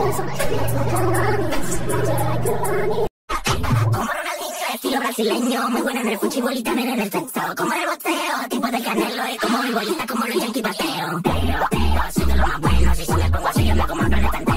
Estilo brasileño, muy buena en el fútbol y también en el sexo. Como en el boxeo, tipo de Canelo, es como mi bolita, como los Yankee bateo. Soy de lo más bueno, si se me pongo así, yo me como el planeta entero.